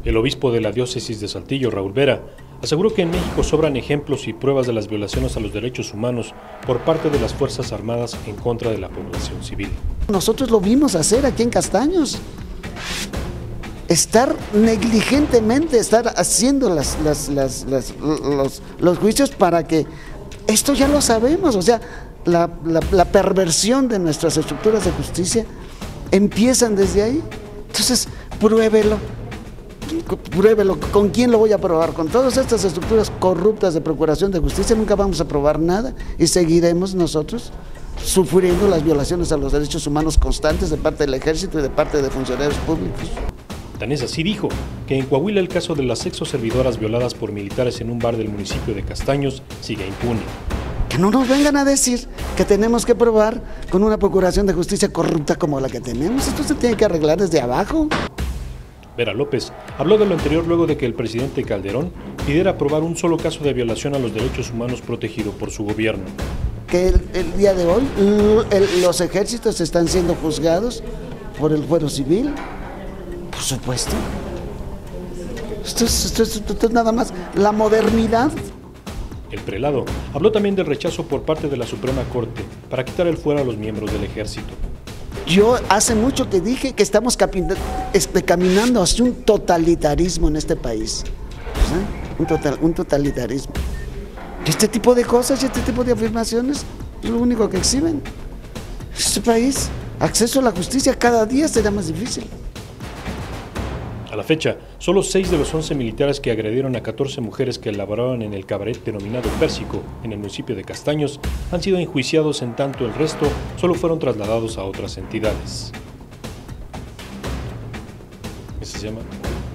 El obispo de la diócesis de Saltillo, Raúl Vera, aseguró que en México sobran ejemplos y pruebas de las violaciones a los derechos humanos por parte de las Fuerzas Armadas en contra de la población civil. Nosotros lo vimos hacer aquí en Castaños. Estar negligentemente, estar haciendo los juicios para que esto ya lo sabemos, o sea, la perversión de nuestras estructuras de justicia empiezan desde ahí. Entonces, pruébelo. ¿Con quién lo voy a probar? Con todas estas estructuras corruptas de procuración de justicia nunca vamos a probar nada y seguiremos nosotros sufriendo las violaciones a los derechos humanos constantes de parte del ejército y de parte de funcionarios públicos. Tan es así dijo que en Coahuila el caso de las sexoservidoras violadas por militares en un bar del municipio de Castaños sigue impune. Que no nos vengan a decir que tenemos que probar con una procuración de justicia corrupta como la que tenemos. Esto se tiene que arreglar desde abajo. Vera López habló de lo anterior luego de que el presidente Calderón pidiera probar un solo caso de violación a los derechos humanos protegido por su gobierno. Que el día de hoy los ejércitos están siendo juzgados por el fuero civil, por supuesto. Esto es nada más la modernidad. El prelado habló también del rechazo por parte de la Suprema Corte para quitar el fuero a los miembros del ejército. Yo hace mucho que dije que estamos caminando hacia un totalitarismo en este país. Un totalitarismo. Este tipo de cosas y este tipo de afirmaciones es lo único que exhiben. Este país, acceso a la justicia cada día será más difícil. A la fecha, solo 6 de los 11 militares que agredieron a 14 mujeres que laboraban en el cabaret denominado Pérsico, en el municipio de Castaños, han sido enjuiciados, en tanto el resto solo fueron trasladados a otras entidades. ¿Qué se llama?